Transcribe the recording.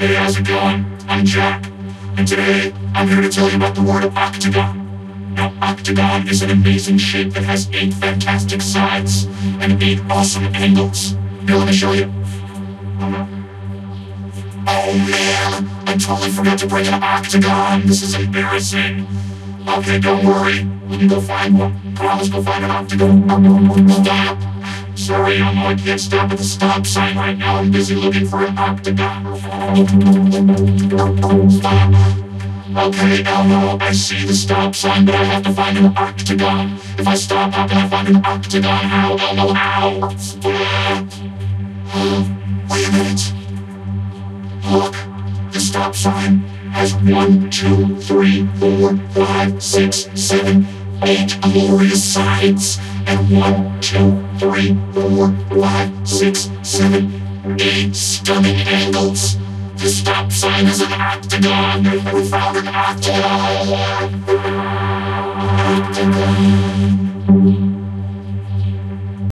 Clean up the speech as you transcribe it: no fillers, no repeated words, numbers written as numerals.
Hey, how's it going? I'm Jack, and today I'm here to tell you about the word Octagon. Now, Octagon is an amazing shape that has 8 fantastic sides and 8 awesome angles. Here, let me show you. Oh man, I totally forgot to bring an Octagon. This is embarrassing. Okay, don't worry. We can go find one. Promise, go find an Octagon. Stop. Sorry, I can't stop at the stop sign right now. I'm busy looking for an Octagon. Stop. Okay, Elmo, I see the stop sign, but I have to find an Octagon. If I stop, how can I find an Octagon? Ow, Elmo, ow. Wait a minute. Look, the stop sign has 1, 2, 3, 4, 5, 6, 7, 8 glorious sides, and 1, 2, 3, 4, 5, 6, 7, 8 stunning angles. The stop sign is an Octagon. We found an Octagon.